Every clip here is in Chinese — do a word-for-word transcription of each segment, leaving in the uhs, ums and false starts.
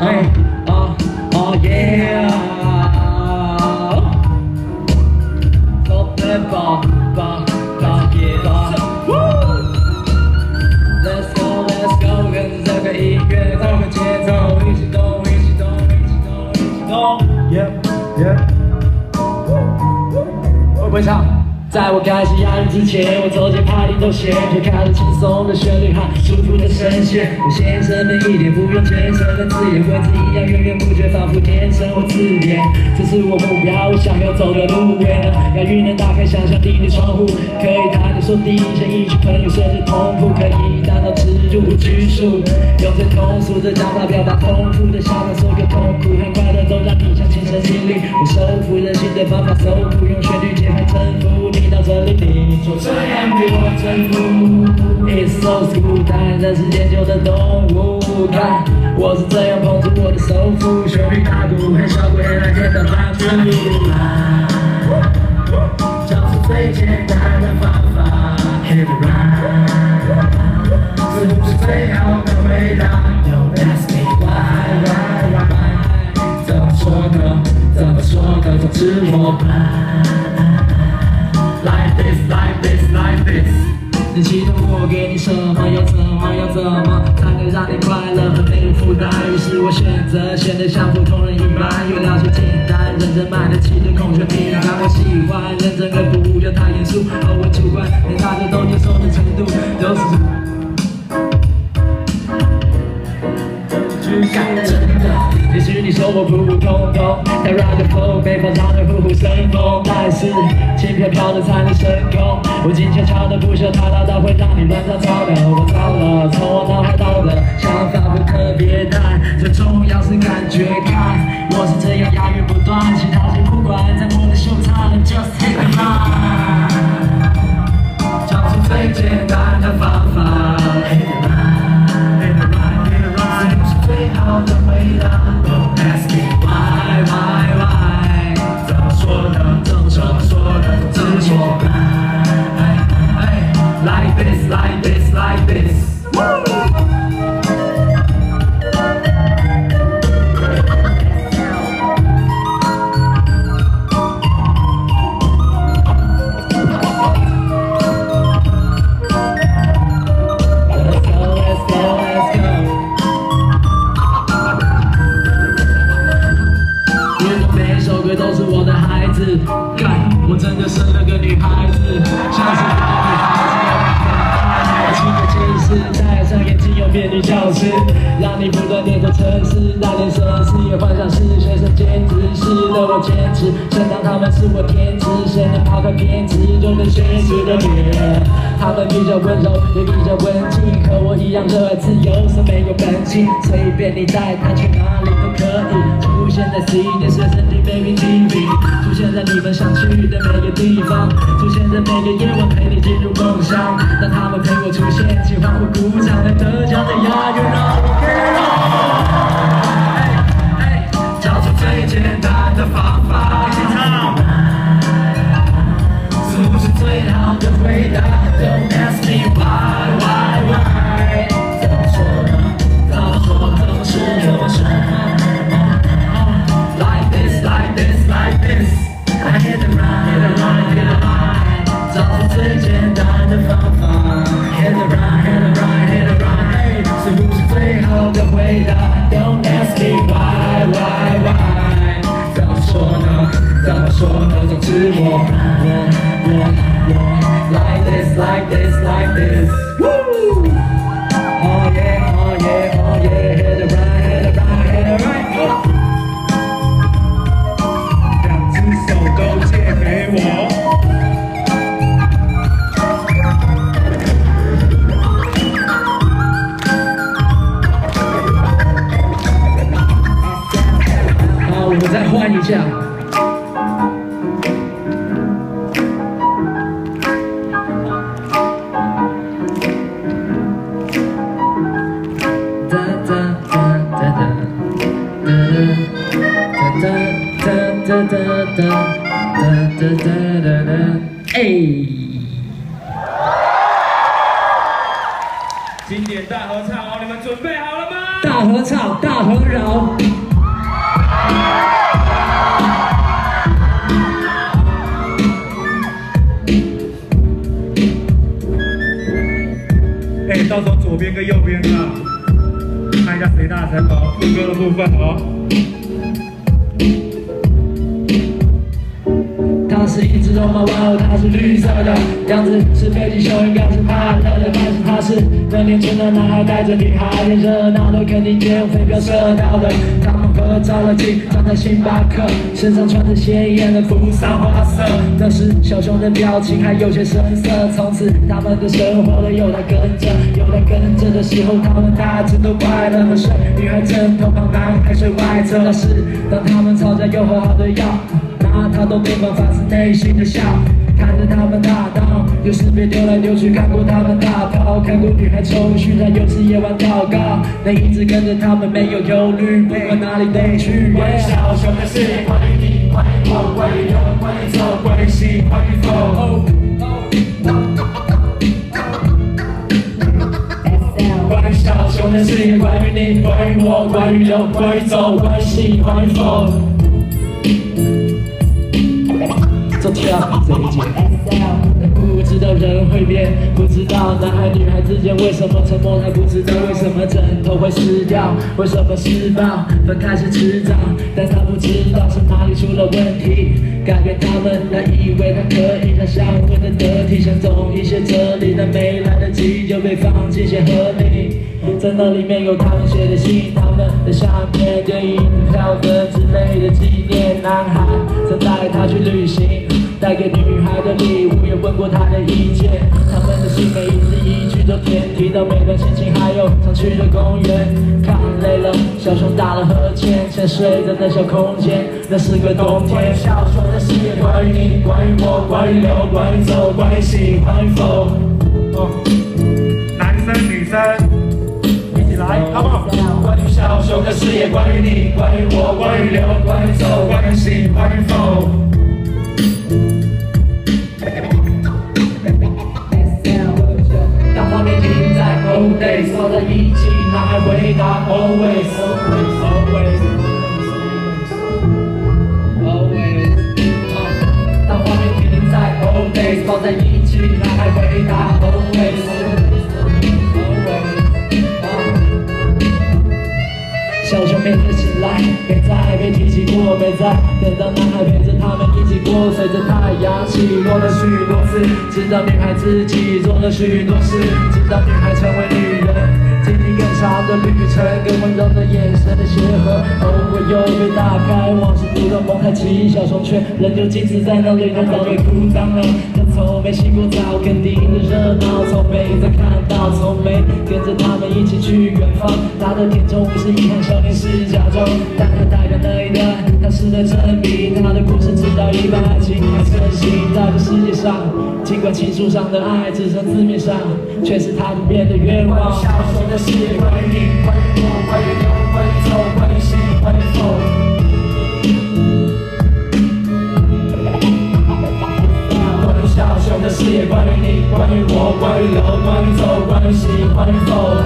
Hey, oh, oh yeah. So the ball, ball, ball, get on. Let's go, let's go， 跟着这个音乐，这个节奏，一起动，一起动，一起动，一起动。Yeah, yeah。会不会唱？在我开始押韵之前，我走进帕丁头鞋，推开了轻松的旋律和舒服的声线。我先生们一点不用艰深的字眼，文字一样源源不绝，仿佛天生我自恋。这是我目标，我想要走的路。为了押韵能打开想象力的窗户，可以谈的说地像一群朋友，甚至同步，可以达到植入拘束。用最通俗的讲法表达丰富的想法，所有痛苦和快乐都让你像亲身经历。我收服人心的方法，搜捕用旋律节拍征服你。到这里，你就这样被我征服。It's so cool， 但人是研究的动物。看，我是这样捧住我的首府，旋律大鼓和小鬼来天的反复。找出最简单的方法 ，Hit it right， 是不是最好的回答 ？Don't ask me why why why， 怎么说呢？怎么说呢？总之我。Like this, like this, like this。你期待我给你什么？要怎么？要怎么才能让你快乐和没有负担？于是我选择显得像普通人一般，越了解简单，认真买得起的空缺品。但我喜欢认真而不要太严肃，而我主观连大家都接受的程度都是。干真的，也许你说我普普通通，但 ride the flow 没法让人虎虎生风。但是轻飘飘的才能升空，我静悄悄的不修他唠叨，会让你乱糟糟的。我糟了，从我脑海到的想法不特别大，最重要是感觉看。我是这样押韵不断，其他先不管，在我的秀场 just hit the line， 找出最简单的方法 hit the line，hit the line，hit the line， 最好的回答 Don't ask me why why why， 怎么说呢？怎么说呢？怎么说 ？Like this like this like this。都是我的孩子，干，我真的生了个女孩子，像是一个女孩子，有个近视，戴上眼镜又变女教师，让你不断念着城市，那眼神是也幻想是学生兼职，是的我坚持，想当他们是我天职，谁能抛开偏执就能学识的脸，他们比较温柔也比较文静，和我一样热爱自由，是没有本性，随便你带他去哪里都可以，出现在 C D 随身听 Baby T V， 出现在你们想去的每个地方，出现在每个夜晚陪你进入梦乡，让他们陪我出现，喜欢我鼓掌来得奖的押韵让我给了，找出最简单的方法，一起唱，是不是最好的回答 ？Don't ask me why why why， 怎么说呢？怎么说？怎么说？怎么说？ Like this, like this, like this. I hit the right, hit the right, hit the right. 找出最简单的方法。Hit the right, hit the right, hit the right. 是不是最好的回答 ？Don't ask me why, why, why. 怎么说呢？怎么说呢？总之我我我我 Like this, like this, like this. Woo! Oh yeah, oh yeah, oh yeah. Hit the right, hit the right, hit the right. Oh. 手都借给我。好，我们再换一下。哒哒哒哒哒哒哒哒哒哒哒哒哒哒哒，哎！经典大合唱哦，你们准备好了吗？ 大合唱，大合饶。 哎，到时候左边跟右边啊，看一下谁大声哦，副歌的部分哦。 它是一只绒毛玩偶，它是绿色的，样子是北极熊，应该是怕热的，但是它是个年轻的男孩带着女孩，热闹的肯定间飞镖射到的，他们合照了镜，站在星巴克，身上穿着鲜艳的扶桑花色，那是小熊的表情，还有些生涩。从此他们的生活的有他跟着，有他跟着的时候，他们大致都快乐的睡，女孩枕头旁，男孩睡外侧。那是当他们吵架又和好的要。 那他都没办法发自内心的笑，看着他们打闹，有时被丢来丢去，看过他们打炮，看过女孩抽蓄，他有时也玩祷告，能一直跟着他们没有忧虑，不管哪里都去。关于小熊的事，关于你，关于我，关于有，关于走，关于喜，关于否。关于小熊的事，关于你，关于我，关于有，关于走，关于喜，关于否。 就跳这一节。不知道人会变，不知道男孩女孩之间为什么沉默，还不知道为什么枕头会湿掉，为什么释放分开是迟早，但他不知道是哪里出了问题，改变他们，他以为他可以，他想问的得体，想懂一些哲理，但没来得及就被放进些合理。 在那里面有他们写的信，他们的相片、电影、票根之类的纪念。男孩曾带她去旅行，带给女孩的礼物也问过她的意见。他们的信每一字一句都甜，提到每段心情，还有常去的公园。看累了，小熊打了呵欠，沉睡在那小空间。那是个冬天。小熊的事业关于你，关于我，关于留，关于走，关于喜，关于否。 哦，男生女生。 来，好不好？关于小熊的事业，关于你，关于我，关于留，关于走，关于喜，关于否。当画面停在 old days， 抱在一起，男孩回答 always always always always。当画面停在 old days， 抱在一起，男孩回答 always。 小熊没再醒来，没再被提起过，没再等到男孩陪着他们一起过。随着太阳起落了许多次，直到女孩自己做了许多事，直到女孩成为女人。经历更长的旅程，更温柔的眼神的协和，偶尔又被打开，往事不断蒙太奇，小熊却仍旧静止在那里，难道被哭脏了？他从没洗过澡，肯定的热闹，从没再看到，从没跟着他们一起去远方。他的天中是遗憾，少年是假装，但他代表那一段，他是在证明他的故事直到一半，爱情还盛行在这世界上。尽管情书上的爱只剩字面上，却是他不变的愿望。小熊的事业，关于你，关于我，关于留，关于走，关于喜，关于否。关于小熊的事业，关于你，关于我，关于留，关于走，关于喜，关于否。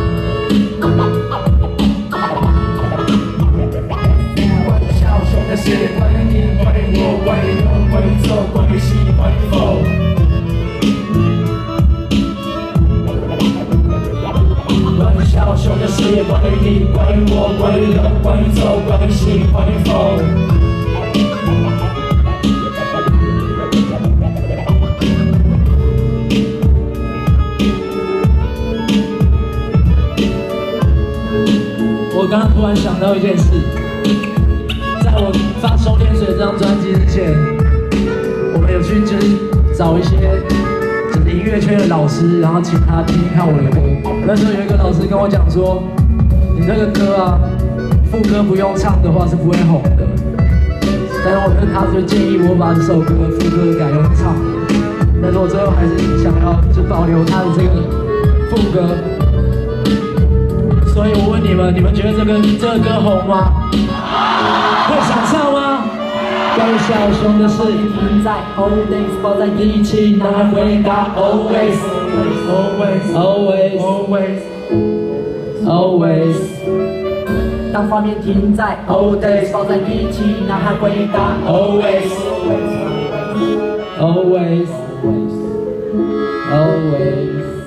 关于小熊的事业，关于你，关于我，关于留，关于走，关于喜，关于否。 关于小熊的事业，关于你，关于我，关于留，关于走，关于喜，关于否。我刚刚突然想到一件事，在我发《收敛水》这张专辑之前，我们有去就是找一些。 音乐圈的老师，然后请他听听看我的歌。那时候有一个老师跟我讲说：“你这个歌啊，副歌不用唱的话是不会红的。”但是我跟他就建议我把这首歌副歌改用唱，但是我最后还是想要就保留他的这个副歌。所以我问你们，你们觉得这个这个歌红吗？会想唱吗？ 关于小熊的事，停在 old days， 抱在一起，男孩回答 always always always always always。当画面停在 old days， 抱在一起，呐喊回答 always always always always。